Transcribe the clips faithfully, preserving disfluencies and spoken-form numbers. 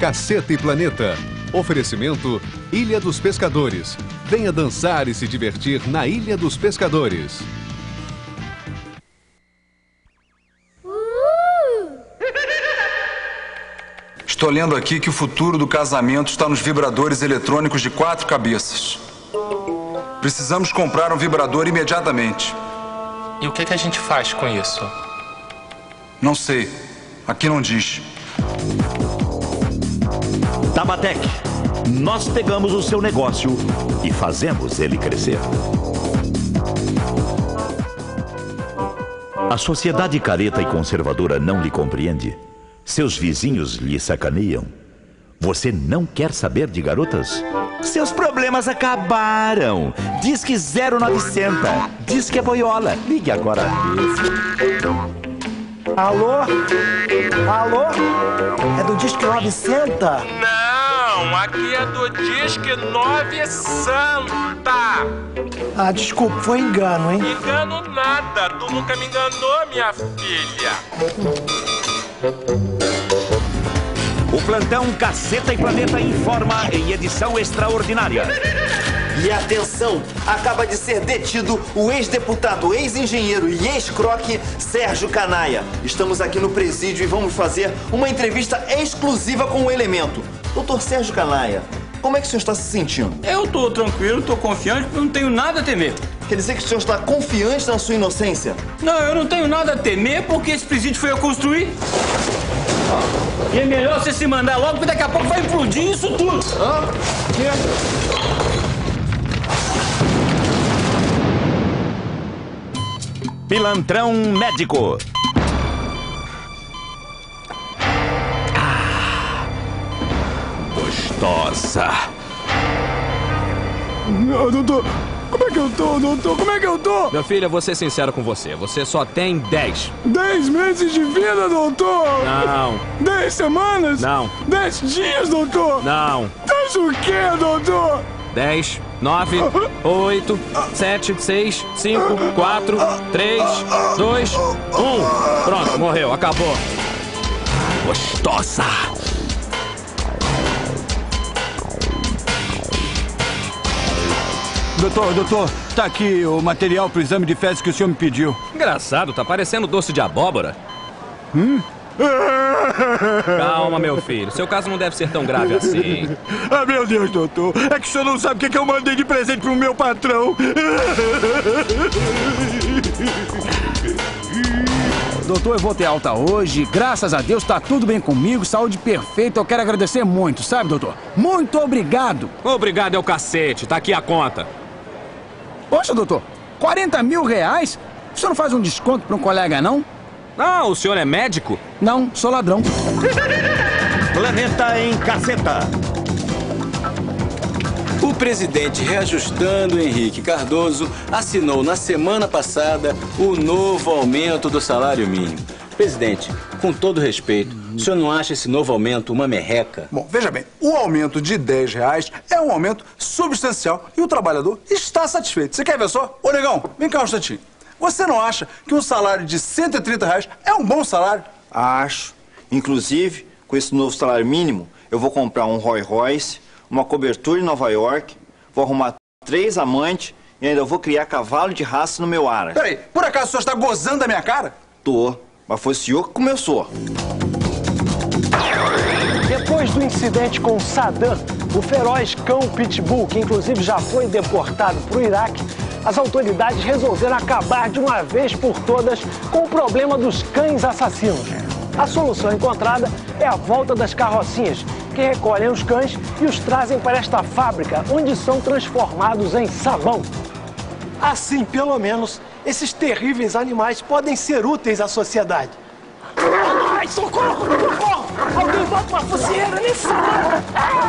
Caceta e Planeta. Oferecimento Ilha dos Pescadores. Venha dançar e se divertir na Ilha dos Pescadores. Estou lendo aqui que o futuro do casamento está nos vibradores eletrônicos de quatro cabeças. Precisamos comprar um vibrador imediatamente. E o que, que a gente faz com isso? Não sei. Aqui não diz. Tamatec. Nós pegamos o seu negócio e fazemos ele crescer. A sociedade careta e conservadora não lhe compreende. Seus vizinhos lhe sacaneiam. Você não quer saber de garotas? Seus problemas acabaram. Diz que zero novecentos. Diz que é boiola. Ligue agora mesmo. Alô? Alô? É do Disque novecentos? Não, aqui é do Disque novecentos. Ah, desculpa, foi engano, hein? Engano nada, tu nunca me enganou, minha filha. O plantão Caceta e Planeta informa em edição extraordinária. E atenção, acaba de ser detido o ex-deputado, ex-engenheiro e ex-croque Sérgio Canaia. Estamos aqui no presídio e vamos fazer uma entrevista exclusiva com o elemento. Doutor Sérgio Canaia, como é que o senhor está se sentindo? Eu tô tranquilo, tô confiante, porque eu não tenho nada a temer. Quer dizer que o senhor está confiante na sua inocência? Não, eu não tenho nada a temer porque esse presídio foi eu construir. E é melhor você se mandar logo, porque daqui a pouco vai implodir isso tudo. Hã? Pilantrão médico. Ah, gostosa. Não, doutor, como é que eu tô, doutor? Como é que eu tô? Meu filho, eu vou ser sincero com você. Você só tem dez. Dez meses de vida, doutor! Não. Dez semanas? Não. Dez dias, doutor? Não. Dez o quê, doutor? Dez, nove, oito, sete, seis, cinco, quatro, três, dois, um. Pronto, morreu, acabou. Gostosa. Doutor, doutor, tá aqui o material pro exame de fezes que o senhor me pediu. Engraçado, tá parecendo doce de abóbora. Hum? Calma, meu filho. Seu caso não deve ser tão grave assim. Ah, meu Deus, doutor. É que o senhor não sabe o que, que eu mandei de presente pro meu patrão. Doutor, eu vou ter alta hoje. Graças a Deus, tá tudo bem comigo. Saúde perfeita. Eu quero agradecer muito, sabe, doutor? Muito obrigado. Obrigado é o cacete. Tá aqui a conta. Poxa, doutor. quarenta mil reais? O senhor não faz um desconto para um colega, não? Ah, o senhor é médico? Não, sou ladrão. Planeta em Caceta. O presidente reajustando Henrique Cardoso assinou na semana passada o novo aumento do salário mínimo. Presidente, com todo respeito, o senhor não acha esse novo aumento uma merreca? Bom, veja bem, o aumento de dez reais é um aumento substancial e o trabalhador está satisfeito. Você quer ver só? Ô, negão, vem cá um instantinho. Você não acha que um salário de cento e trinta reais é um bom salário? Acho. Inclusive, com esse novo salário mínimo, eu vou comprar um Rolls Royce, uma cobertura em Nova York, vou arrumar três amantes e ainda vou criar cavalo de raça no meu Aras. Peraí, por acaso o senhor está gozando da minha cara? Tô, mas foi o senhor que começou. Depois do incidente com Saddam, o feroz cão Pitbull, que inclusive já foi deportado para o Iraque, as autoridades resolveram acabar de uma vez por todas com o problema dos cães assassinos. A solução encontrada é a volta das carrocinhas, que recolhem os cães e os trazem para esta fábrica, onde são transformados em sabão. Assim, pelo menos, esses terríveis animais podem ser úteis à sociedade. Ai, socorro! Socorro! Alguém bota uma focinheira nesse sabão!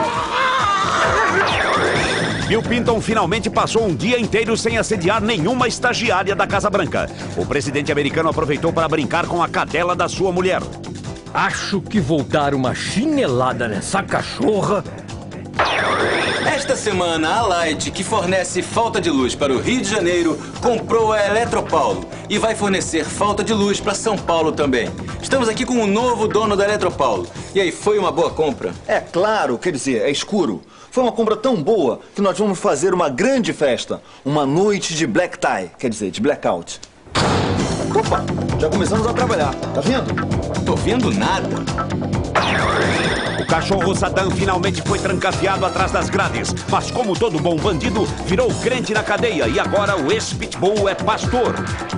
Bill Clinton finalmente passou um dia inteiro sem assediar nenhuma estagiária da Casa Branca. O presidente americano aproveitou para brincar com a cadela da sua mulher. Acho que vou dar uma chinelada nessa cachorra. Esta semana, a Light, que fornece falta de luz para o Rio de Janeiro, comprou a Eletropaulo e vai fornecer falta de luz para São Paulo também. Estamos aqui com o novo dono da Eletropaulo. E aí, foi uma boa compra? É claro, quer dizer, é escuro. Foi uma compra tão boa que nós vamos fazer uma grande festa. Uma noite de black tie, quer dizer, de blackout. Opa, já começamos a trabalhar, tá vendo? Tô vendo nada. O cachorro Saddam finalmente foi trancafiado atrás das grades. Mas como todo bom bandido, virou crente na cadeia. E agora o ex-pitbull é pastor.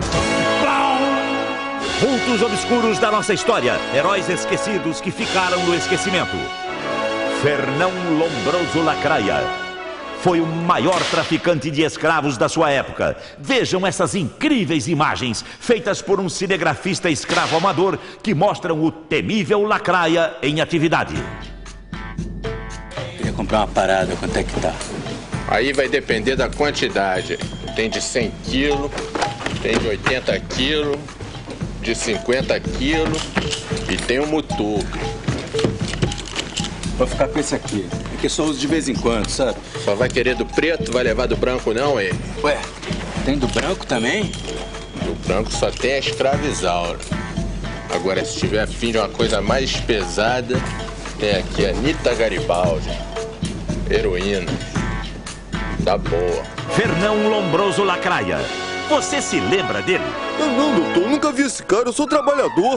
Vultos obscuros da nossa história. Heróis esquecidos que ficaram no esquecimento. Fernão Lombroso Lacraia foi o maior traficante de escravos da sua época. Vejam essas incríveis imagens feitas por um cinegrafista escravo amador que mostram o temível Lacraia em atividade. Queria comprar uma parada, quanto é que tá? Aí vai depender da quantidade. Tem de cem quilos, tem de oitenta quilos, de cinquenta quilos e tem um mutuco. Vou ficar com esse aqui, porque só uso de vez em quando, sabe? Só vai querer do preto, vai levar do branco não, hein? Ué, tem do branco também? Do branco só tem a escravizaura. Agora, se tiver afim de uma coisa mais pesada, tem aqui a Anitta Garibaldi. Heroína. Tá boa. Fernão Lombroso Lacraia. Você se lembra dele? Eu não, doutor. Nunca vi esse cara. Eu sou trabalhador.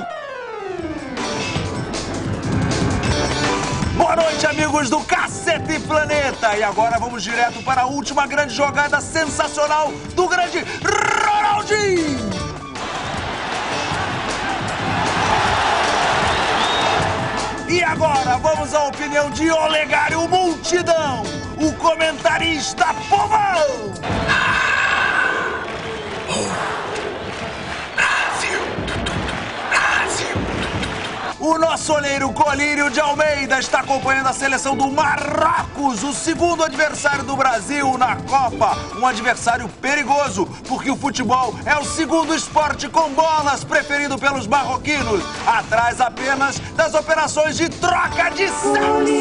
Boa noite, amigos do Cacete Planeta! E agora vamos direto para a última grande jogada sensacional do grande Ronaldinho! E agora vamos à opinião de Olegário Multidão, o comentarista povão! O nosso olheiro Colírio de Almeida está acompanhando a seleção do Marrocos, o segundo adversário do Brasil na Copa. Um adversário perigoso, porque o futebol é o segundo esporte com bolas preferido pelos marroquinos, atrás apenas das operações de troca de sexo.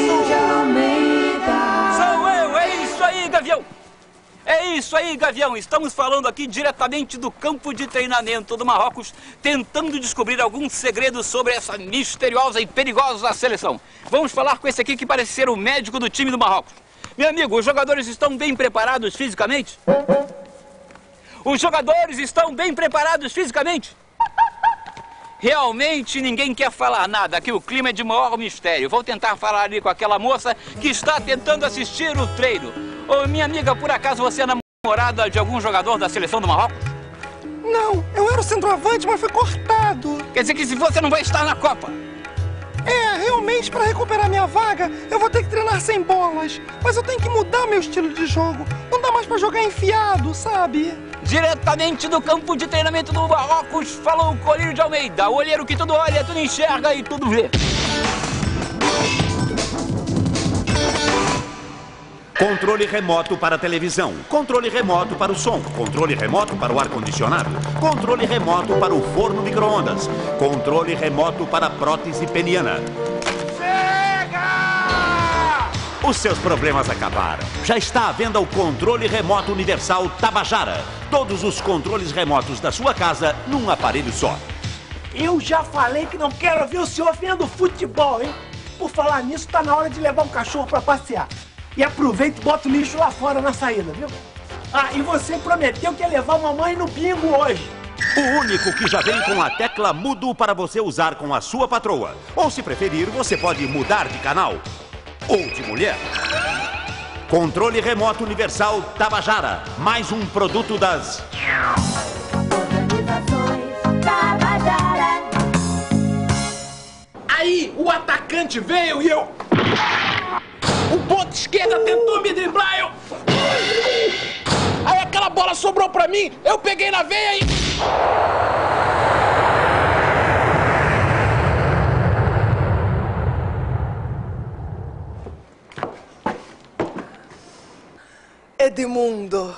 Sou eu, é isso aí, Gavião! É isso aí, Gavião. Estamos falando aqui diretamente do campo de treinamento do Marrocos, tentando descobrir alguns segredos sobre essa misteriosa e perigosa seleção. Vamos falar com esse aqui que parece ser o médico do time do Marrocos. Meu amigo, os jogadores estão bem preparados fisicamente? Os jogadores estão bem preparados fisicamente? Realmente ninguém quer falar nada, aqui o clima é de maior mistério. Vou tentar falar ali com aquela moça que está tentando assistir o treino. Ô, minha amiga, por acaso você é namorada de algum jogador da seleção do Marrocos? Não, eu era o centroavante, mas foi cortado. Quer dizer que se você não vai estar na Copa? É, realmente, para recuperar minha vaga, eu vou ter que treinar sem bolas. Mas eu tenho que mudar meu estilo de jogo. Não dá mais para jogar enfiado, sabe? Diretamente do campo de treinamento do Marrocos, falou o Colírio de Almeida. O olheiro que tudo olha, tudo enxerga e tudo vê. Controle remoto para a televisão, controle remoto para o som, controle remoto para o ar-condicionado, controle remoto para o forno micro-ondas, controle remoto para a prótese peniana. Chega! Os seus problemas acabaram. Já está à venda o controle remoto universal Tabajara. Todos os controles remotos da sua casa num aparelho só. Eu já falei que não quero ver o senhor vendo futebol, hein? Por falar nisso, tá na hora de levar um cachorro pra passear. E aproveita e bota o lixo lá fora na saída, viu? Ah, e você prometeu que ia levar a mamãe no bingo hoje. O único que já vem com a tecla mudo para você usar com a sua patroa. Ou se preferir, você pode mudar de canal. Ou de mulher. Controle remoto universal Tabajara. Mais um produto das... Aí, o atacante veio e eu... O ponto esquerda tentou me driblar, eu... Aí aquela bola sobrou pra mim, eu peguei na veia e... Edmundo.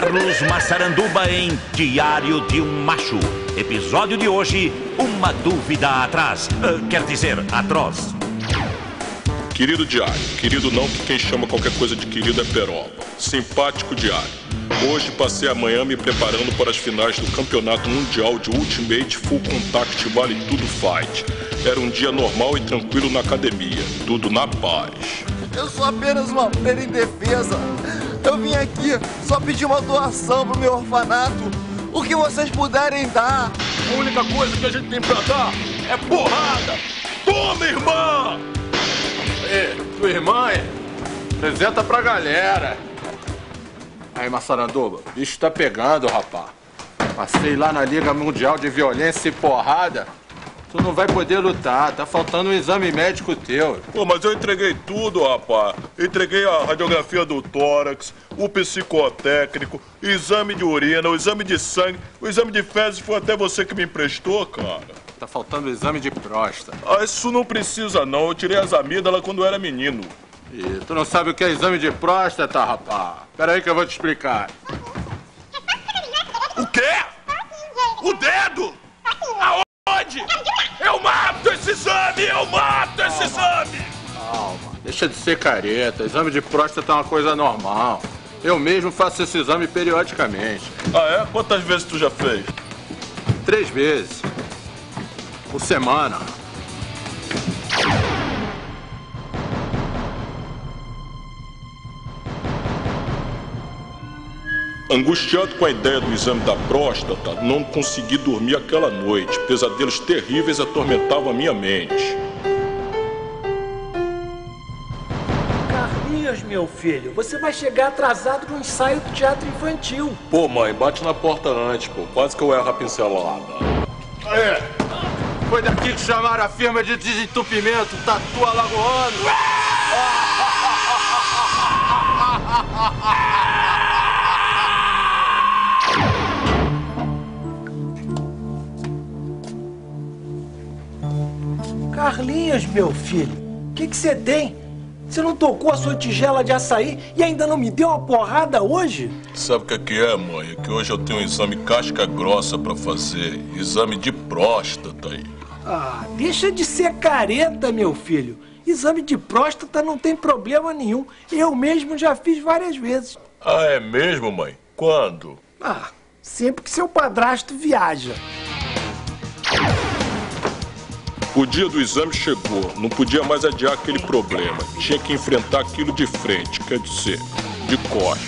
Carlos Massaranduba em Diário de um Macho. Episódio de hoje, uma dúvida atrás. Uh, quer dizer, atroz. Querido Diário, querido não, que quem chama qualquer coisa de querido é peroba. Simpático Diário. Hoje passei a manhã me preparando para as finais do Campeonato Mundial de Ultimate Full Contact Vale Tudo Fight. Era um dia normal e tranquilo na academia, tudo na paz. Eu sou apenas uma freira indefesa. Eu vim aqui só pedir uma doação pro meu orfanato. O que vocês puderem dar. A única coisa que a gente tem pra dar é porrada. Toma, irmã! Ei, tua irmã, é? Apresenta pra galera. Aí, Massaranduba, o bicho tá pegando, rapá. Passei lá na Liga Mundial de Violência e Porrada. Tu não vai poder lutar, tá faltando um exame médico teu. Pô, mas eu entreguei tudo, rapaz. Entreguei a radiografia do tórax, o psicotécnico, exame de urina, o exame de sangue, o exame de fezes foi até você que me emprestou, cara. Tá faltando o exame de próstata. Ah, isso não precisa não, eu tirei as amígdalas quando eu era menino. E tu não sabe o que é exame de próstata, rapaz? Pera aí que eu vou te explicar. O quê? O dedo? Aonde? Eu mato esse exame! Eu mato esse exame! Calma, deixa de ser careta. Exame de próstata é uma coisa normal. Eu mesmo faço esse exame periodicamente. Ah, é? Quantas vezes tu já fez? Três vezes. Por semana. Angustiado com a ideia do exame da próstata, não consegui dormir aquela noite. Pesadelos terríveis atormentavam a minha mente. Carlinhos, meu filho, você vai chegar atrasado no ensaio do teatro infantil. Pô, mãe, bate na porta antes, pô. Quase que eu erro a pincelada. É, foi daqui que chamaram a firma de desentupimento Tatu Alagoano. Carlinhos, meu filho, o que que você tem? Você não tocou a sua tigela de açaí e ainda não me deu uma porrada hoje? Sabe o que é que é, mãe? É que hoje eu tenho um exame casca grossa pra fazer. Exame de próstata aí. Ah, deixa de ser careta, meu filho. Exame de próstata não tem problema nenhum. Eu mesmo já fiz várias vezes. Ah, é mesmo, mãe? Quando? Ah, sempre que seu padrasto viaja. O dia do exame chegou, não podia mais adiar aquele problema. Tinha que enfrentar aquilo de frente, quer dizer, de costas.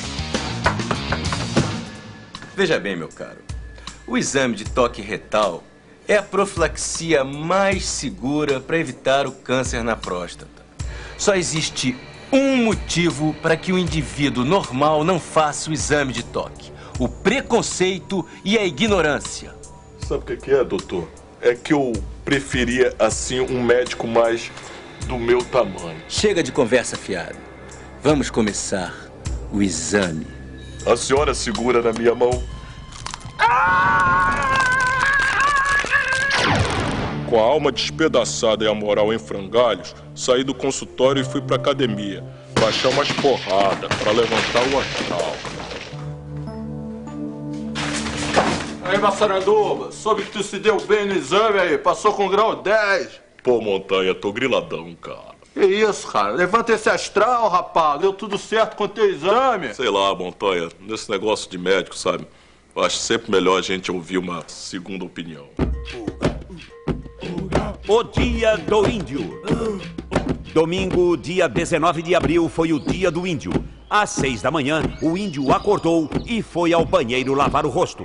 Veja bem, meu caro, o exame de toque retal é a profilaxia mais segura para evitar o câncer na próstata. Só existe um motivo para que o indivíduo normal não faça o exame de toque: o preconceito e a ignorância. Sabe o que que é, doutor? É que eu preferia, assim, um médico mais do meu tamanho. Chega de conversa fiada. Vamos começar o exame. A senhora segura na minha mão. Com a alma despedaçada e a moral em frangalhos, saí do consultório e fui pra academia. Baixar umas porradas pra levantar o astral. Aí, Massaranduba, soube que tu se deu bem no exame aí, passou com grau dez. Pô, Montanha, tô griladão, cara. Que isso, cara? Levanta esse astral, rapaz. Deu tudo certo com o teu exame. Sei lá, Montanha, nesse negócio de médico, sabe? Eu acho sempre melhor a gente ouvir uma segunda opinião. O Dia do Índio. Domingo, dia dezenove de abril, foi o Dia do Índio. Às seis da manhã, o índio acordou e foi ao banheiro lavar o rosto.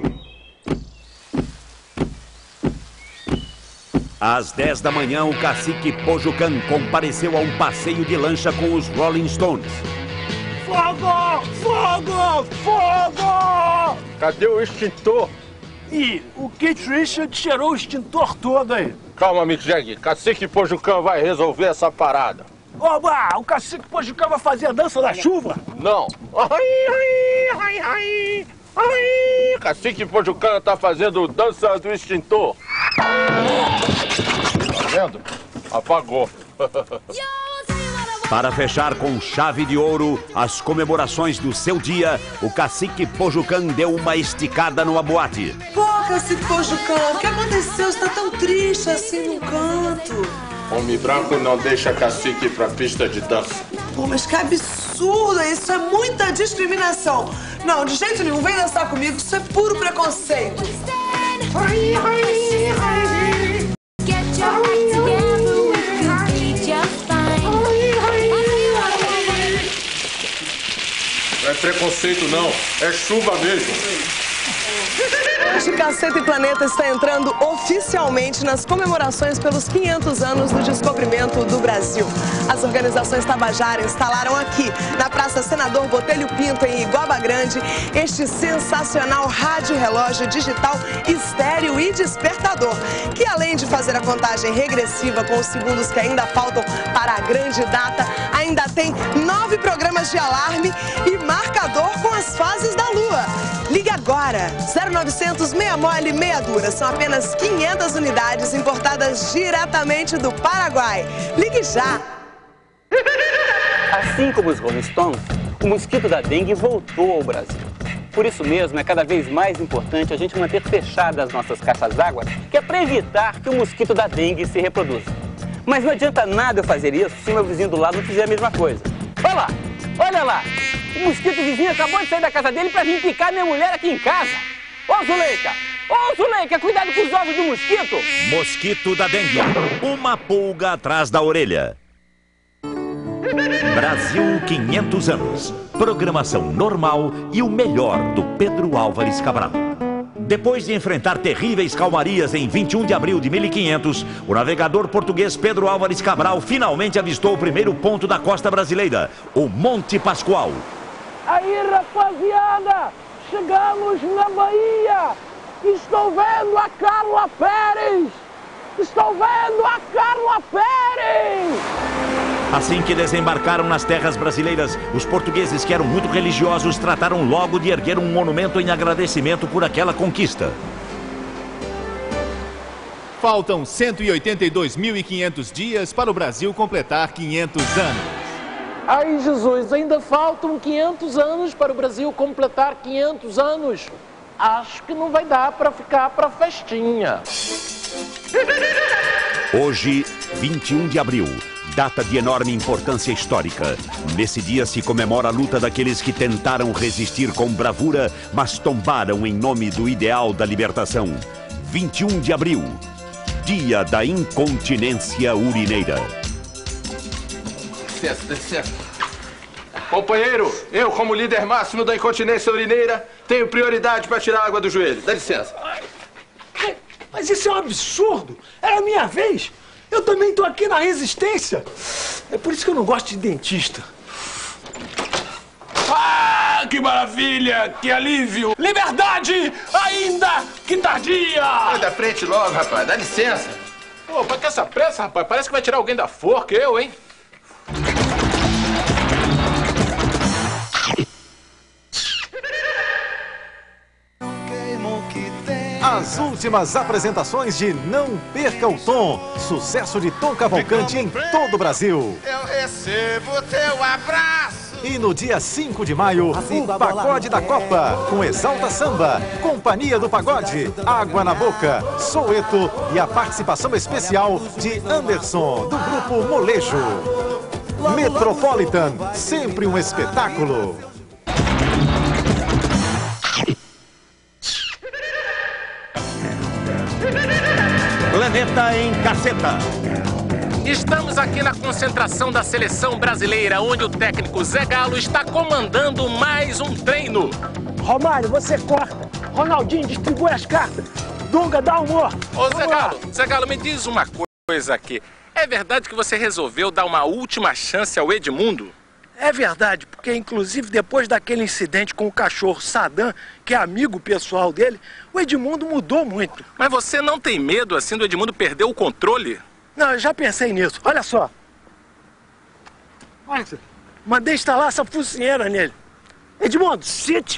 Às dez da manhã, o cacique Pojucan compareceu a um passeio de lancha com os Rolling Stones. Fogo! Fogo! Fogo! Cadê o extintor? Ih, o Keith Richards tirou o extintor todo aí. Calma, Mick Jagger. Cacique Pojucan vai resolver essa parada. Oba! O cacique Pojucan vai fazer a dança da chuva? Não. Ai, ai, ai, ai. Ai, cacique Pojucan tá fazendo dança do extintor. Tá vendo? Apagou. Para fechar com chave de ouro as comemorações do seu dia, o cacique Pojucan deu uma esticada numa boate. Pô, cacique Pojucan, o que aconteceu? Você tá tão triste assim no canto. Homem branco não deixa cacique ir pra pista de dança. Pô, mas que absurdo! Isso é muita discriminação. Não, de jeito nenhum, vem dançar comigo, isso é puro preconceito. Não é preconceito, não. É chuva mesmo. Hoje, Caceta e Planeta está entrando oficialmente nas comemorações pelos quinhentos anos do descobrimento do Brasil. As organizações Tabajara instalaram aqui, na Praça Senador Botelho Pinto, em Iguaba Grande, este sensacional rádio-relógio digital estéreo e despertador, que além de fazer a contagem regressiva com os segundos que ainda faltam para a grande data, ainda tem nove programas de alarme e marcador com as fases da Lua. Ligue agora, zero novecentos, meia mole, meia dura. São apenas quinhentas unidades importadas diretamente do Paraguai. Ligue já! Assim como os Rolling Stones, o mosquito da dengue voltou ao Brasil. Por isso mesmo, é cada vez mais importante a gente manter fechadas as nossas caixas d'água, que é para evitar que o mosquito da dengue se reproduza. Mas não adianta nada eu fazer isso se meu vizinho do lado não fizer a mesma coisa. Olha lá! Olha lá! O mosquito vizinho acabou de sair da casa dele para vir picar minha mulher aqui em casa. Ô, Zuleika! Ô, Zuleika, cuidado com os ovos do mosquito! Mosquito da dengue. Uma pulga atrás da orelha. Brasil quinhentos anos. Programação normal e o melhor do Pedro Álvares Cabral. Depois de enfrentar terríveis calmarias em vinte e um de abril de mil e quinhentos, o navegador português Pedro Álvares Cabral finalmente avistou o primeiro ponto da costa brasileira, o Monte Pascoal. Aí, rapaziada, chegamos na Bahia. Estou vendo a Carla Pérez. Estou vendo a Carla Pérez. Assim que desembarcaram nas terras brasileiras, os portugueses, que eram muito religiosos, trataram logo de erguer um monumento em agradecimento por aquela conquista. Faltam cento e oitenta e dois mil e quinhentos dias para o Brasil completar quinhentos anos. Ai, Jesus, ainda faltam quinhentos anos para o Brasil completar quinhentos anos. Acho que não vai dar para ficar para festinha. Hoje, vinte e um de abril, data de enorme importância histórica. Nesse dia se comemora a luta daqueles que tentaram resistir com bravura, mas tombaram em nome do ideal da libertação. vinte e um de abril, dia da incontinência urineira. Licença, dá licença. Companheiro, eu, como líder máximo da incontinência urineira, tenho prioridade para tirar a água do joelho. Dá licença. Mas isso é um absurdo. Era a minha vez. Eu também tô aqui na resistência. É por isso que eu não gosto de dentista. Ah, que maravilha! Que alívio! Liberdade! Ainda que tardia! Sai da frente logo, rapaz. Dá licença. Pô, pra que essa pressa, rapaz? Parece que vai tirar alguém da forca, eu, hein? As últimas apresentações de Não Perca o Tom. Sucesso de Tom Cavalcante em todo o Brasil. Eu recebo teu abraço. E no dia cinco de maio, o Pagode da Copa, com Exalta Samba, Companhia do Pagode, Água na Boca, Soweto e a participação especial de Anderson, do grupo Molejo. Metropolitan, sempre um espetáculo. Planeta em Caceta. Estamos aqui na concentração da seleção brasileira, onde o técnico Zé Galo está comandando mais um treino. Romário, você corta. Ronaldinho, distribui as cartas. Dunga, dá humor. Ô, Zé Galo, Zé Galo, me diz uma coisa aqui. É verdade que você resolveu dar uma última chance ao Edmundo? É verdade, porque inclusive depois daquele incidente com o cachorro Saddam, que é amigo pessoal dele, o Edmundo mudou muito. Mas você não tem medo assim do Edmundo perder o controle? Não, eu já pensei nisso. Olha só. Olha, mandei instalar essa focinheira nele. Edmundo, sit.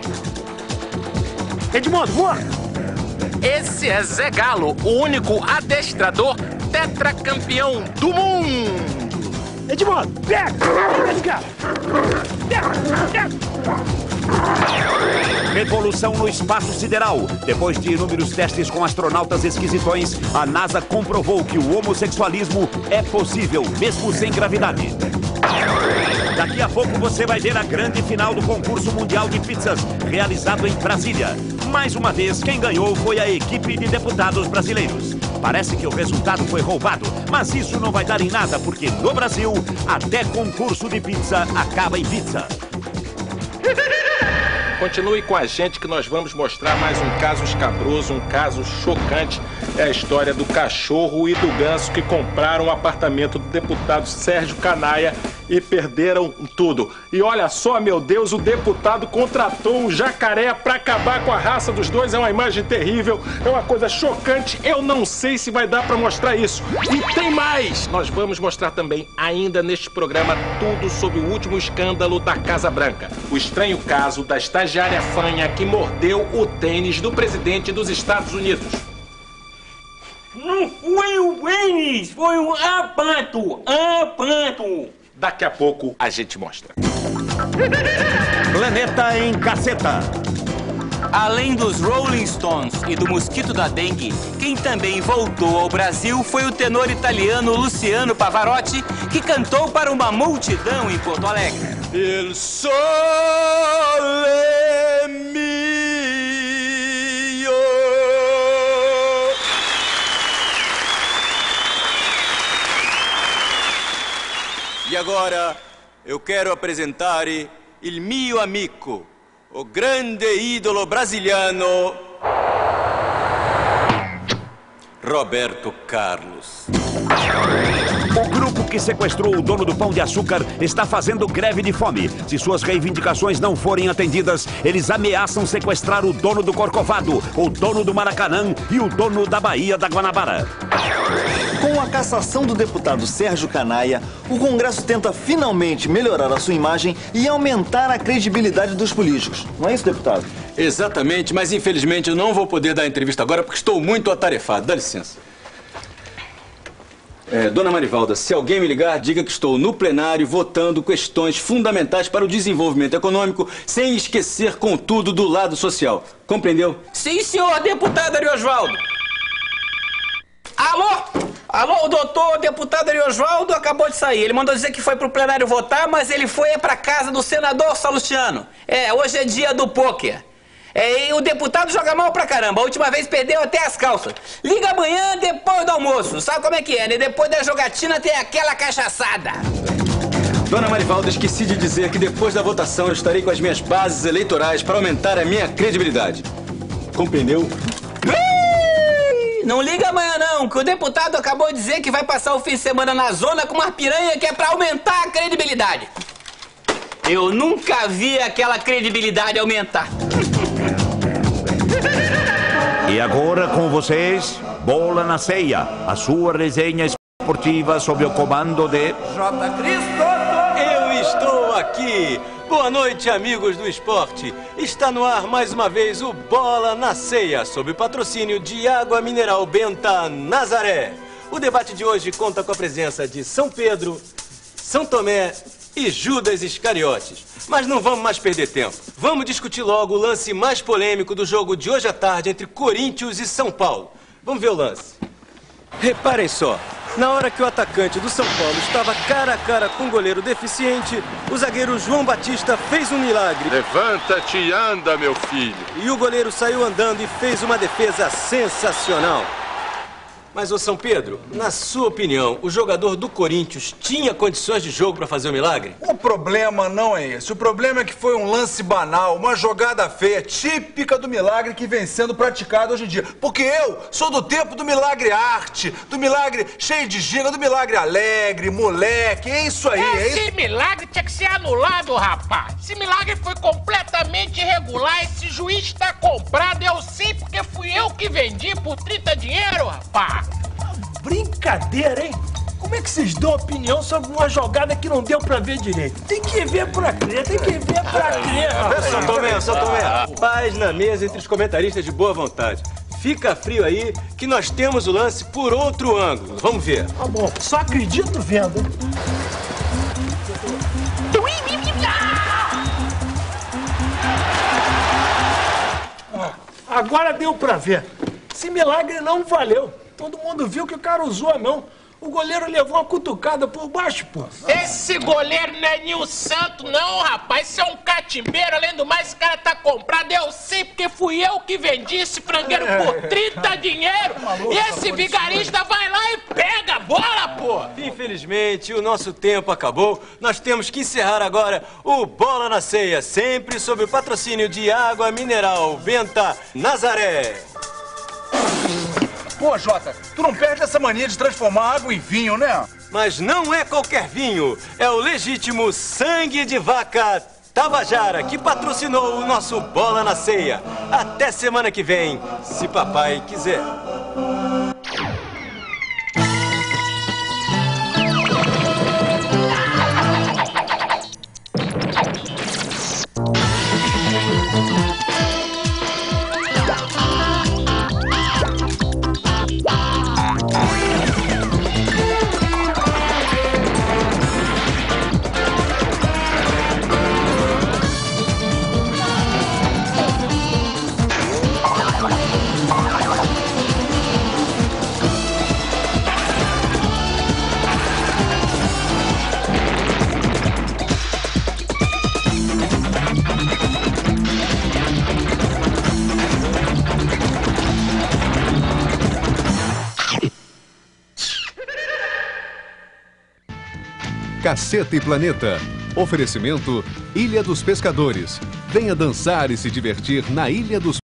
Edmundo, morra. Esse é Zé Galo, o único adestrador tetracampeão do mundo. Edmundo, pega! Pega, cara! Pega, pega! Revolução no espaço sideral. Depois de inúmeros testes com astronautas esquisitões, a NASA comprovou que o homossexualismo é possível, mesmo sem gravidade. Daqui a pouco você vai ver a grande final do concurso mundial de pizzas, realizado em Brasília. Mais uma vez, quem ganhou foi a equipe de deputados brasileiros. Parece que o resultado foi roubado, mas isso não vai dar em nada, porque no Brasil, até concurso de pizza acaba em pizza. Continue com a gente que nós vamos mostrar mais um caso escabroso, um caso chocante. É a história do cachorro e do ganso que compraram o apartamento do deputado Sérgio Canaia e perderam tudo. E olha só, meu Deus, o deputado contratou um jacaré para acabar com a raça dos dois. É uma imagem terrível, é uma coisa chocante. Eu não sei se vai dar para mostrar isso. E tem mais! Nós vamos mostrar também, ainda neste programa, tudo sobre o último escândalo da Casa Branca. O estranho caso da estagiária fanha que mordeu o tênis do presidente dos Estados Unidos. Não foi o tênis, foi o apanto, apanto. Daqui a pouco a gente mostra. Planeta em Caceta. Além dos Rolling Stones e do mosquito da dengue, quem também voltou ao Brasil foi o tenor italiano Luciano Pavarotti, que cantou para uma multidão em Porto Alegre. Il sole mio. E agora eu quero apresentar il mio amico, o grande ídolo brasiliano, Roberto Carlos. O grupo que sequestrou o dono do Pão de Açúcar está fazendo greve de fome. Se suas reivindicações não forem atendidas, eles ameaçam sequestrar o dono do Corcovado, o dono do Maracanã e o dono da Baía da Guanabara. Com a cassação do deputado Sérgio Canaia, o Congresso tenta finalmente melhorar a sua imagem e aumentar a credibilidade dos políticos. Não é isso, deputado? Exatamente, mas infelizmente eu não vou poder dar entrevista agora porque estou muito atarefado. Dá licença. É, dona Marivalda, se alguém me ligar, diga que estou no plenário votando questões fundamentais para o desenvolvimento econômico, sem esquecer, contudo, do lado social. Compreendeu? Sim, senhor deputado Ariosvaldo. Alô? Alô, o doutor deputado Ariosvaldo acabou de sair. Ele mandou dizer que foi pro plenário votar, mas ele foi pra casa do senador Salustiano. É, hoje é dia do pôquer. É, e o deputado joga mal pra caramba. A última vez perdeu até as calças. Liga amanhã depois do almoço. Sabe como é que é, né? Depois da jogatina tem aquela cachaçada. Dona Marivalda, esqueci de dizer que depois da votação eu estarei com as minhas bases eleitorais para aumentar a minha credibilidade. Compreendeu? Não liga amanhã não, que o deputado acabou de dizer que vai passar o fim de semana na zona com uma piranha que é pra aumentar a credibilidade. Eu nunca vi aquela credibilidade aumentar. E agora com vocês, Bola na Ceia, a sua resenha esportiva sob o comando de... J. Cristo! Eu estou aqui! Boa noite, amigos do esporte! Está no ar mais uma vez o Bola na Ceia, sob o patrocínio de Água Mineral Benta Nazaré. O debate de hoje conta com a presença de São Pedro, São Tomé e Judas Iscariotes. Mas não vamos mais perder tempo. Vamos discutir logo o lance mais polêmico do jogo de hoje à tarde entre Corinthians e São Paulo. Vamos ver o lance. Reparem só. Na hora que o atacante do São Paulo estava cara a cara com um goleiro deficiente, o zagueiro João Batista fez um milagre. Levanta-te e anda, meu filho. E o goleiro saiu andando e fez uma defesa sensacional. Mas, ô São Pedro, na sua opinião, o jogador do Corinthians tinha condições de jogo para fazer o milagre? O problema não é esse. O problema é que foi um lance banal, uma jogada feia, típica do milagre que vem sendo praticado hoje em dia. Porque eu sou do tempo do milagre arte, do milagre cheio de ginga, do milagre alegre, moleque, é isso aí. Esse é isso... milagre tinha que ser anulado, rapaz. Esse milagre foi completamente irregular. Esse juiz tá comprado, eu sei porque fui eu que vendi por trinta dinheiro, rapaz. Brincadeira, hein? Como é que vocês dão opinião sobre uma jogada que não deu pra ver direito? Tem que ver pra crer, tem que ver pra crer. São Tomé, São Tomé. Paz na mesa entre os comentaristas de boa vontade. Fica frio aí que nós temos o lance por outro ângulo. Vamos ver. Tá bom, só acredito vendo. agora deu pra ver. Esse milagre não valeu. Todo mundo viu que o cara usou a mão. O goleiro levou uma cutucada por baixo, pô. Esse goleiro não é Nil Santo, não, rapaz. Isso é um catimbeiro. Além do mais, esse cara tá comprado. Eu sei, porque fui eu que vendi esse frangueiro por trinta dinheiro. E esse vigarista vai lá e pega a bola, pô. Infelizmente, o nosso tempo acabou. Nós temos que encerrar agora o Bola na Ceia, sempre sob o patrocínio de Água Mineral Venta Nazaré. Pô, Jota, tu não perde essa mania de transformar água em vinho, né? Mas não é qualquer vinho, é o legítimo Sangue de Vaca Tabajara, que patrocinou o nosso Bola na Ceia. Até semana que vem, se papai quiser. Caceta e Planeta. Oferecimento Ilha dos Pescadores. Venha dançar e se divertir na Ilha dos